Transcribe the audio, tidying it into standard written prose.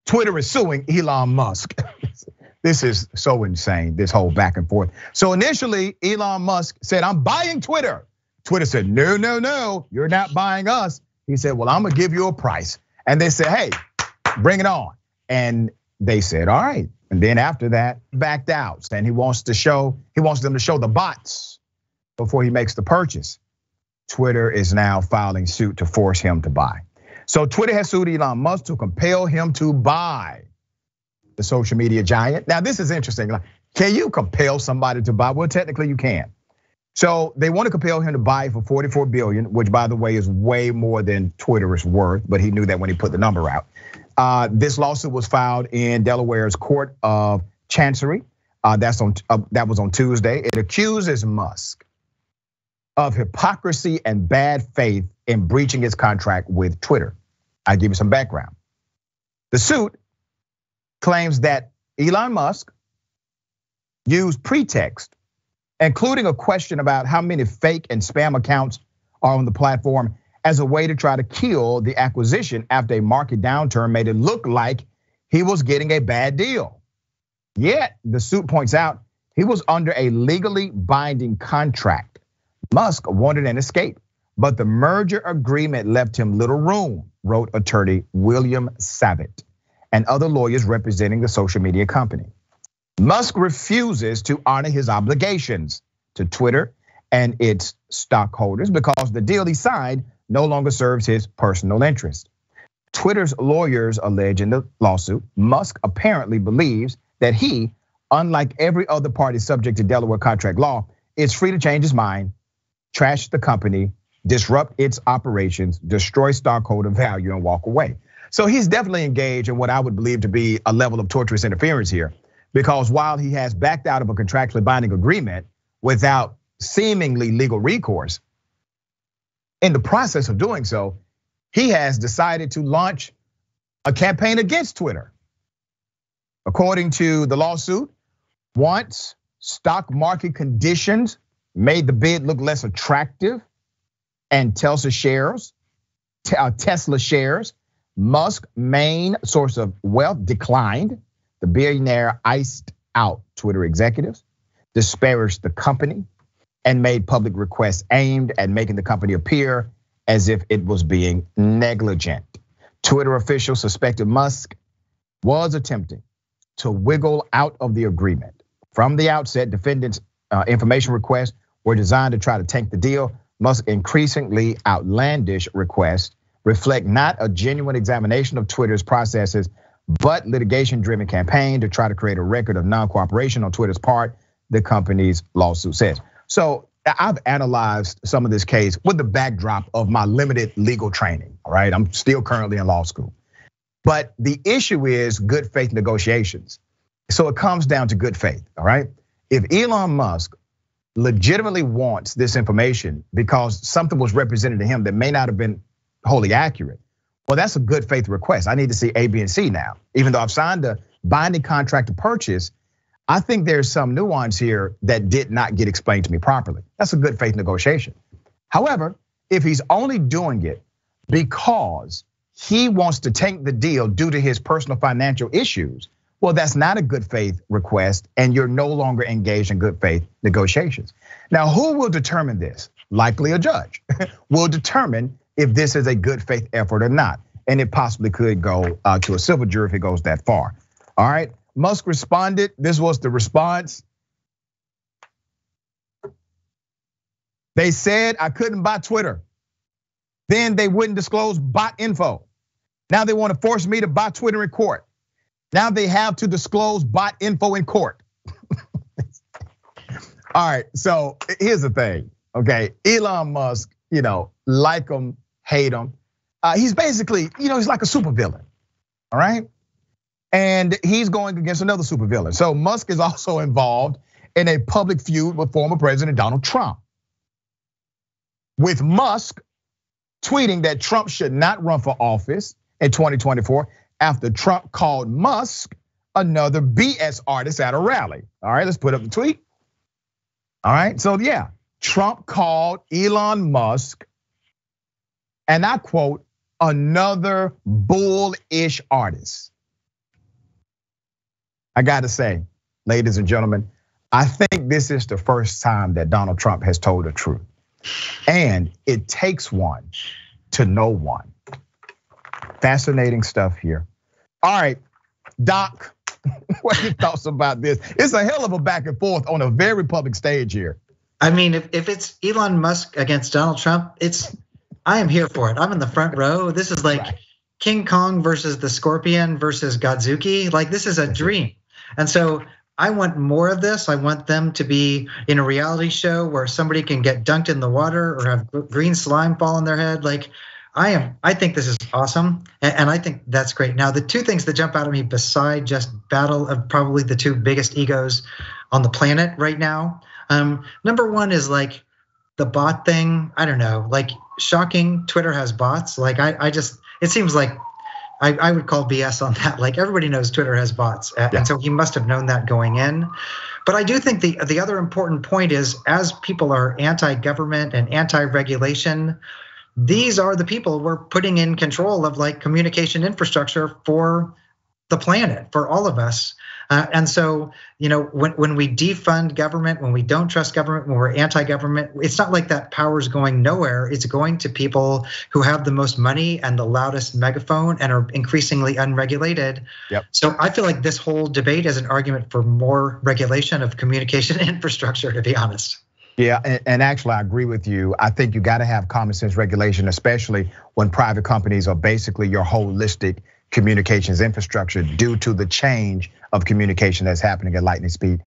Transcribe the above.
Twitter is suing Elon Musk. This is so insane, this whole back and forth. So initially, Elon Musk said, I'm buying Twitter. Twitter said, no, no, no, you're not buying us. He said, well, I'm gonna give you a price. And they said, hey, bring it on. And they said, all right. And then after that, backed out, saying he wants them to show the bots before he makes the purchase. Twitter is now filing suit to force him to buy. So Twitter has sued Elon Musk to compel him to buy the social media giant. Now, this is interesting. Can you compel somebody to buy? Well, technically you can. So they want to compel him to buy for $44 billion, which by the way is way more than Twitter is worth, but he knew that when he put the number out. This lawsuit was filed in Delaware's Court of Chancery. That was on Tuesday. It accuses Musk of hypocrisy and bad faith in breaching his contract with Twitter. I'll give you some background. The suit claims that Elon Musk used pretext, including a question about how many fake and spam accounts are on the platform, as a way to try to kill the acquisition after a market downturn made it look like he was getting a bad deal. Yet, the suit points out he was under a legally binding contract. Musk wanted an escape, but the merger agreement left him little room, wrote attorney William Savitt and other lawyers representing the social media company. Musk refuses to honor his obligations to Twitter and its stockholders because the deal he signed no longer serves his personal interest. Twitter's lawyers allege in the lawsuit, Musk apparently believes that he, unlike every other party subject to Delaware contract law, is free to change his mind, trash the company, disrupt its operations, destroy stockholder value, and walk away. So he's definitely engaged in what I would believe to be a level of torturous interference here, because while he has backed out of a contractually binding agreement without seemingly legal recourse, in the process of doing so, he has decided to launch a campaign against Twitter. According to the lawsuit, once stock market conditions made the bid look less attractive and Tesla shares, Musk's main source of wealth declined. The billionaire iced out Twitter executives, disparaged the company, and made public requests aimed at making the company appear as if it was being negligent. Twitter officials suspected Musk was attempting to wiggle out of the agreement. From the outset, defendants' information requests were designed to try to tank the deal. Musk's increasingly outlandish requests reflect not a genuine examination of Twitter's processes, but litigation-driven campaign to try to create a record of non-cooperation on Twitter's part, the company's lawsuit says. So I've analyzed some of this case with the backdrop of my limited legal training, all right? I'm still currently in law school. But the issue is good faith negotiations. So it comes down to good faith, all right? If Elon Musk legitimately wants this information because something was represented to him that may not have been wholly accurate, well, that's a good faith request. I need to see A, B, and C now. Even though I've signed a binding contract to purchase, I think there's some nuance here that did not get explained to me properly. That's a good faith negotiation. However, if he's only doing it because he wants to tank the deal due to his personal financial issues, well, that's not a good faith request, and you're no longer engaged in good faith negotiations. Now, who will determine this? Likely a judge will determine if this is a good faith effort or not. And it possibly could go to a civil jury if it goes that far. All right, Musk responded. This was the response. They said I couldn't buy Twitter. Then they wouldn't disclose bot info. Now they want to force me to buy Twitter in court. Now they have to disclose bot info in court. All right, so here's the thing, okay? Elon Musk, like him, hate him. He's basically, he's like a supervillain, all right? And he's going against another supervillain. So Musk is also involved in a public feud with former President Donald Trump, with Musk tweeting that Trump should not run for office in 2024 after Trump called Musk another BS artist at a rally. All right, let's put up the tweet. All right, so yeah, Trump called Elon Musk, and I quote, another bullish artist. I gotta say, ladies and gentlemen, I think this is the first time that Donald Trump has told the truth. And it takes one to know one. Fascinating stuff here. All right, Doc, what are your thoughts about this? It's a hell of a back and forth on a very public stage here. I mean, if it's Elon Musk against Donald Trump, I am here for it. I'm in the front row. This is like King Kong versus the Scorpion versus Godzuki. Like, this is a dream. And so I want more of this. I want them to be in a reality show where somebody can get dunked in the water or have green slime fall on their head. Like, I think this is awesome, and I think that's great. Now, the two things that jump out at me beside just battle of probably the two biggest egos on the planet right now. Number one is like the bot thing. I don't know, like, shocking. Twitter has bots. Like, it seems like I would call BS on that. Like, everybody knows Twitter has bots, and so he must have known that going in. But I do think the other important point is, as people are anti-government and anti-regulation, these are the people we're putting in control of, like, communication infrastructure for the planet, for all of us. And so, when we defund government, when we don't trust government, when we're anti-government, it's not like that power's going nowhere. It's going to people who have the most money and the loudest megaphone and are increasingly unregulated. Yep. So I feel like this whole debate is an argument for more regulation of communication infrastructure, to be honest. Yeah, and actually I agree with you. I think you gotta have common sense regulation, especially when private companies are basically your holistic communications infrastructure due to the change of communication that's happening at lightning speed.